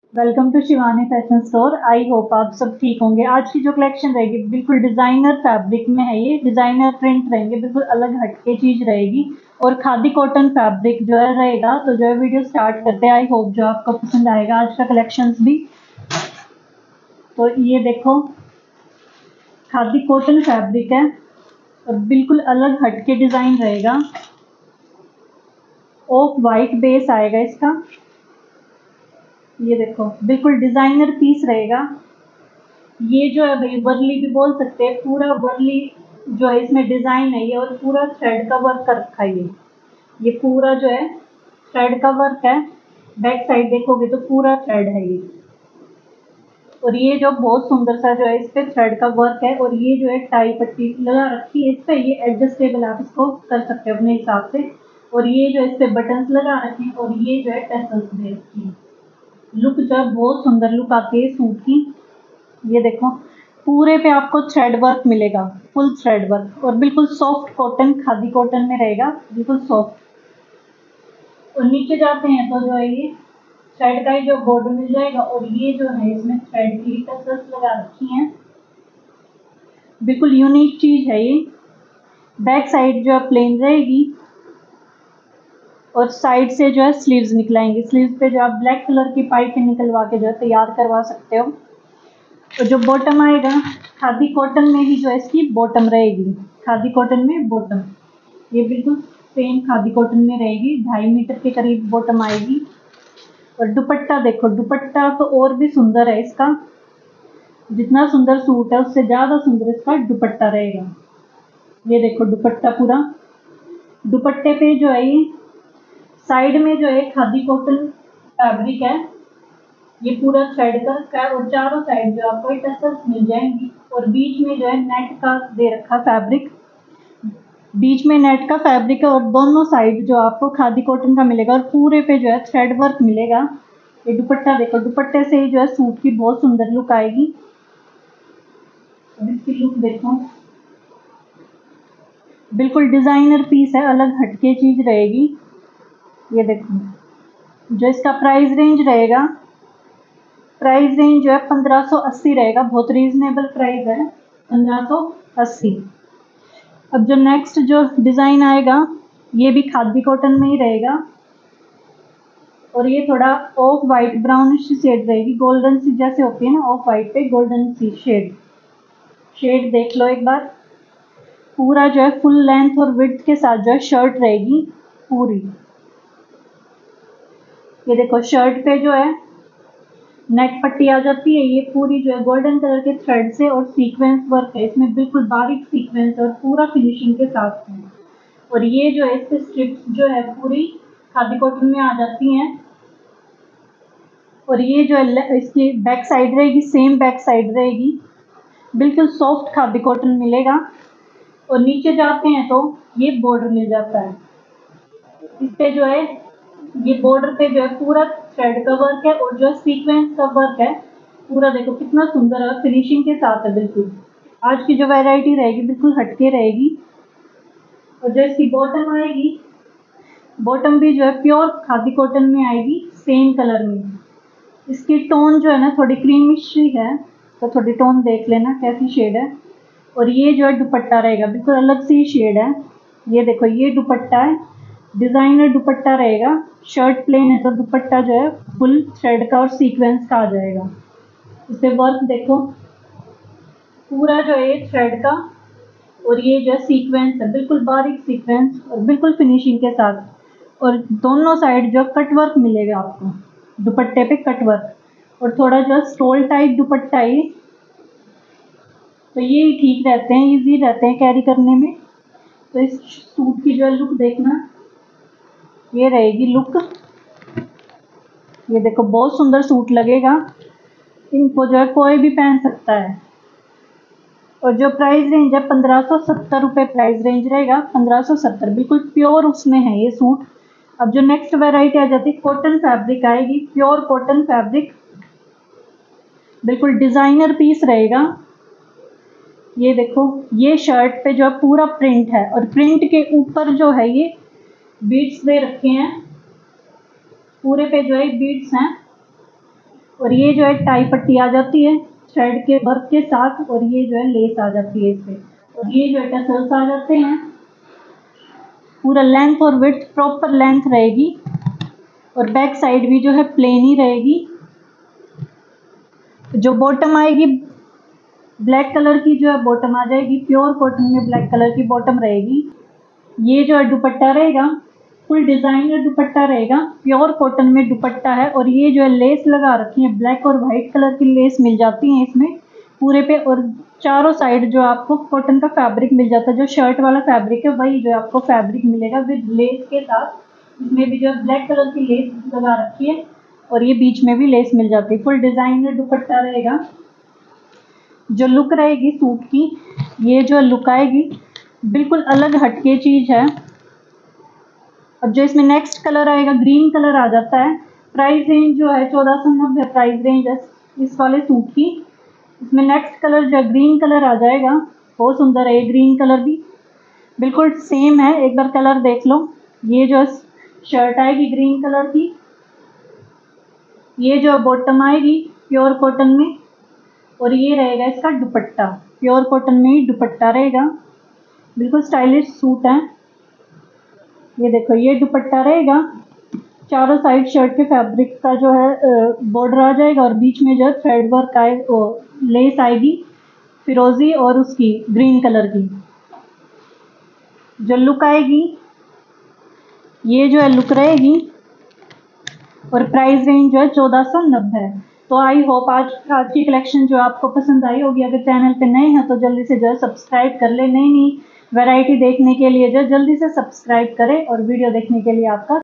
Welcome to Shivani fashion store. I hope आप सब ठीक होंगे। आज की जो कलेक्शन रहेगी बिल्कुल डिजाइनर फैब्रिक में है। ये डिजाइनर प्रिंट रहेंगे, बिल्कुल अलग हटके चीज रहेगी और खादी कॉटन फैब्रिक जो है रहेगा। तो जो है वीडियो स्टार्ट करते हैं। आई होप जो आपको पसंद आएगा आज का कलेक्शंस भी। तो ये देखो, खादी कॉटन फैब्रिक है और बिल्कुल अलग हटके डिजाइन रहेगा। ऑफ वाइट बेस आएगा इसका। ये देखो, बिल्कुल डिजाइनर पीस रहेगा। ये जो है भाई वर्ली भी बोल सकते हैं। पूरा वर्ली जो है इसमें डिजाइन है ये, और पूरा थ्रेड का वर्क कर रखा है। ये पूरा जो है थ्रेड का वर्क है। बैक साइड देखोगे तो पूरा थ्रेड है ये। और ये जो बहुत सुंदर सा जो है इस पे थ्रेड का वर्क है। और ये जो है टाई पट्टी लगा रखी है इस पे। ये एडजस्टेबल आप इसको कर सकते हो अपने हिसाब से। और ये जो इस पे बटन्स लगा रखे हैं और ये जो है टैसल्स दे रखी है। लुक जो है बहुत सुंदर लुक आती है सूट की। ये देखो, पूरे पे आपको थ्रेड वर्क मिलेगा, फुल थ्रेड वर्क, और बिल्कुल सॉफ्ट कॉटन, खादी कॉटन में रहेगा, बिल्कुल सॉफ्ट। और नीचे जाते हैं तो जो है ये थ्रेड का ही जो बॉर्डर मिल जाएगा। और ये जो है इसमें थ्रेड की टसल्स लगा रखी हैं। बिल्कुल यूनिक चीज है ये। बैक साइड जो है प्लेन रहेगी और साइड से जो है स्लीव्स निकलाएंगे। स्लीव्स पे जो आप ब्लैक कलर की पाइपिंग निकलवा के जो है तैयार करवा सकते हो। और जो बॉटम आएगा खादी कॉटन में ही जो है इसकी बॉटम रहेगी। खादी कॉटन में बॉटम ये बिल्कुल सेम खादी कॉटन में रहेगी। 2.5 मीटर के करीब बॉटम आएगी। और दुपट्टा देखो, दुपट्टा तो और भी सुंदर है इसका। जितना सुंदर सूट है उससे ज़्यादा सुंदर इसका दुपट्टा रहेगा। ये देखो दुपट्टा पूरा। दुपट्टे पे जो है ये साइड में जो है खादी कॉटन फैब्रिक है। ये पूरा थ्रेड का रखा है और चारों साइड जो आपको टसल्स मिल जाएंगी। और बीच में जो है नेट का दे रखा फैब्रिक। बीच में नेट का फैब्रिक है और दोनों साइड जो आपको खादी कॉटन का मिलेगा और पूरे पे जो है थ्रेड वर्क मिलेगा। ये दुपट्टा देखो, दुपट्टे से ही जो है सूट की बहुत सुंदर लुक आएगी। इसकी लुक देखो, बिल्कुल डिजाइनर पीस है, अलग हटके चीज रहेगी। ये देखो, जो इसका प्राइस रेंज रहेगा, प्राइस रेंज जो है 1580 रहेगा। बहुत रीजनेबल प्राइस है, 1580। अब जो नेक्स्ट जो डिज़ाइन आएगा ये भी खादी कॉटन में ही रहेगा। और ये थोड़ा ऑफ वाइट ब्राउन शेड रहेगी। गोल्डन सी जैसे होती है ना, ऑफ वाइट पे गोल्डन सी शेड। शेड देख लो एक बार। पूरा जो है फुल लेंथ और विड्थ के साथ जो है शर्ट रहेगी पूरी। ये देखो, शर्ट पे जो है नेक पट्टी आ जाती है। ये पूरी जो है गोल्डन कलर के थ्रेड से और सीक्वेंस वर्क है इसमें, बिल्कुल बारीक सीक्वेंस और पूरा फिनिशिंग के साथ है। और ये जो है इस पे स्ट्रिप्स जो है पूरी खादी कॉटन में आ जाती हैं। और ये जो है इसकी बैक साइड रहेगी, सेम बैक साइड रहेगी। बिल्कुल सॉफ्ट खादी कॉटन मिलेगा। और नीचे जाते हैं तो ये बॉर्डर मिल जाता है इस पे जो है। ये बॉर्डर पे जो है पूरा थ्रेड का वर्क है और जो सीक्वेंस का वर्क है पूरा। देखो कितना सुंदर है, फिनिशिंग के साथ है बिल्कुल। आज की जो वैरायटी रहेगी बिल्कुल हटके रहेगी। और जो इसकी बॉटम आएगी, बॉटम भी जो है प्योर खादी कॉटन में आएगी, सेम कलर में। इसकी टोन जो है ना थोड़ी क्रीमिश है, तो थोड़ी टोन देख लेना कैसी शेड है। और ये जो है दुपट्टा रहेगा, बिल्कुल अलग सी शेड है। ये देखो, ये दुपट्टा है, डिजाइनर दुपट्टा रहेगा। शर्ट प्लेन है तो दुपट्टा जो है फुल थ्रेड का और सीक्वेंस का आ जाएगा। इसे वर्क देखो, पूरा जो है थ्रेड का और ये जो है सीक्वेंस है, बिल्कुल बारीक सीक्वेंस और बिल्कुल फिनिशिंग के साथ। और दोनों साइड जो कट वर्क मिलेगा आपको, दुपट्टे पे कट वर्क। और थोड़ा जो स्टोल टाइप दुपट्टा है, तो ये ठीक रहते हैं, इजी रहते हैं कैरी करने में। तो इस सूट की जो लुक देखना, ये रहेगी लुक। ये देखो बहुत सुंदर सूट लगेगा, इनको जो है कोई भी पहन सकता है। और जो प्राइस रेंज है 1570 रुपये प्राइस रेंज रहेगा। 1570 बिल्कुल प्योर उसमें है ये सूट। अब जो नेक्स्ट वैरायटी आ जाती है, कॉटन फैब्रिक आएगी, प्योर कॉटन फैब्रिक, बिल्कुल डिजाइनर पीस रहेगा। ये देखो, ये शर्ट पे जो है पूरा प्रिंट है और प्रिंट के ऊपर जो है ये बीड्स दे रखे हैं। पूरे पे जो है बीड्स हैं और ये जो है टाई पट्टी आ जाती है थ्रेड के वर्क के साथ, और ये जो है लेस आ जाती है इससे, और ये जो है टसल्स आ जाते हैं। पूरा लेंथ और विड्थ प्रॉपर लेंथ रहेगी, और बैक साइड भी जो है प्लेन ही रहेगी। जो बॉटम आएगी ब्लैक कलर की जो है बॉटम आ जाएगी, प्योर कॉटन में ब्लैक कलर की बॉटम रहेगी। ये जो है दुपट्टा रहेगा, फुल डिज़ाइनर दुपट्टा रहेगा, प्योर कॉटन में दुपट्टा है। और ये जो है लेस लगा रखी है, ब्लैक और वाइट कलर की लेस मिल जाती है इसमें पूरे पे, और चारों साइड जो आपको कॉटन का फैब्रिक मिल जाता है। जो शर्ट वाला फैब्रिक है वही जो आपको फैब्रिक मिलेगा विद लेस के साथ। इसमें भी जो ब्लैक कलर की लेस लगा रखी है, और ये बीच में भी लेस मिल जाती है। फुल डिज़ाइनर दुपट्टा रहेगा। जो लुक रहेगी सूट की, ये जो लुक आएगी बिल्कुल अलग हटके चीज़ है। अब जो इसमें नेक्स्ट कलर आएगा ग्रीन कलर आ जाता है। प्राइस रेंज जो है 1490 प्राइस रेंज है इस वाले सूट की। इसमें नेक्स्ट कलर जो ग्रीन कलर आ जाएगा, बहुत सुंदर है ये ग्रीन कलर भी, बिल्कुल सेम है, एक बार कलर देख लो। ये जो शर्ट आएगी ग्रीन कलर की, ये जो बॉटम आएगी प्योर कॉटन में, और ये रहेगा इसका दुपट्टा, प्योर कॉटन में ही दुपट्टा रहेगा। बिल्कुल स्टाइलिश सूट है। ये देखो ये दुपट्टा रहेगा, चारों साइड शर्ट के फैब्रिक का जो है बॉर्डर आ जाएगा, और बीच में जो है थ्रेड वर्क आए लेस आएगी फिरोजी और उसकी ग्रीन कलर की। जो लुक आएगी ये जो है लुक रहेगी, और प्राइस रेंज जो है 1490 है। तो आई होप आज की कलेक्शन जो आपको पसंद आई होगी। अगर चैनल पे नए हैं तो जल्दी से जो है सब्सक्राइब कर ले, नई नई वैरायटी देखने के लिए जो जल्दी से सब्सक्राइब करें, और वीडियो देखने के लिए आपका